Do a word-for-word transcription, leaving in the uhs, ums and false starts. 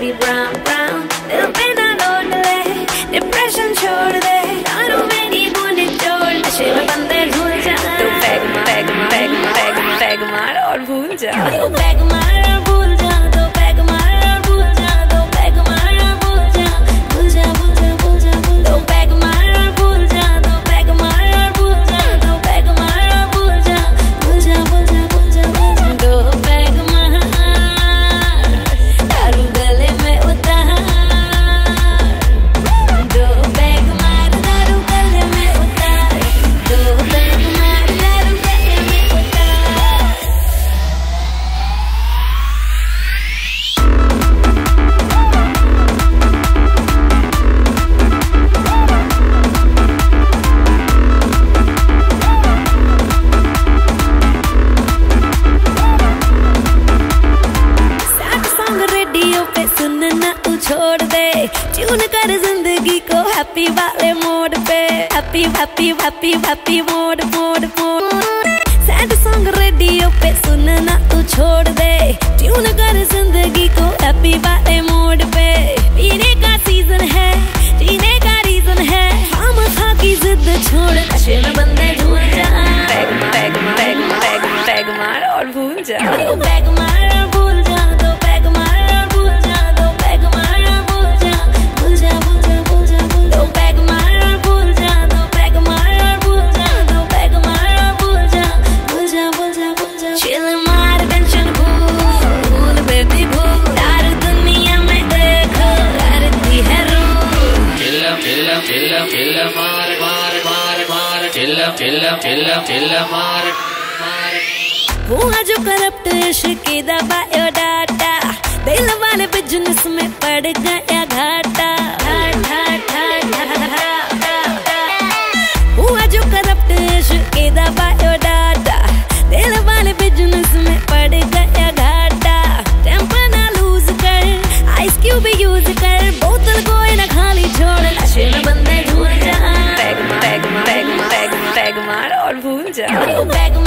Bobby Brown Brown दिल पे ना लौट ले डिप्रेशन छोड़ दे दारू में नी बूंदे छोड़ नशे में बंदे भूल जा तू पैग मार पैग मार पैग मार पैग मार पैग मार और भूल जा तू पैग मार और भूल जा तो पैग मार और भूल जा तो पैग मार और भूल जा भूल जा भूल जा भूल जा भूल तो पैग मार और भूल जा तो पैग मार और भूल जा तो पैग मार और भूल जा भूल जा भूल जा भूल जा भूल जा दो पैग मार दारू गले में उतार दो पैग मार दारू गले में उतार दो पैग मार दारू गले में उतार। सैड सॉन्ग रेडियो पे सुनना तू छोड़ दे ट्यून कर जिंदगी को हैप्पी वाले मोड पे happy happy happy happy mode mode mode sad song radio पे सुनना तू छोड़ दे ट्यून कर जिंदगी को हैप्पी वाले मोड पे पीने का सीजन है जीने का रीजन है हम खा की जिद छोड़ नशे में बंदे झूल जा peg peg peg peg peg मार और भूल जा तो पैग मार और भूल जा तो पैग मार और भूल जा तो पैग मार और भूल जा भूल जा भूल जा भूल जा भूल तो पैग मार और भूल जा तो पैग मार और भूल जा तो पैग मार और भूल जा भूल जा भूल जा भूल जा चिल मार टेंशन भूल भूल बेबी भूल यार दुनिया में देखो करती है rule chill chill chill chill मार मार मार मार चिल चिल चिल चिल मार मार हुआ जो करप्ट इश्क दा बायोडाटा दिल वाले बिजनेस में पड़ गया घाटा हुआ जो करप्ट इश्क दा बायोडाटा दिल वाले बिजनेस में पड़ गया घाटा टेम्पर ना लूज कर आइस क्यूब यूज कर बोतल कोई ना खाली छोड़ नशे में बंदे झूल जा peg peg peg peg peg मार और भूल जा पैग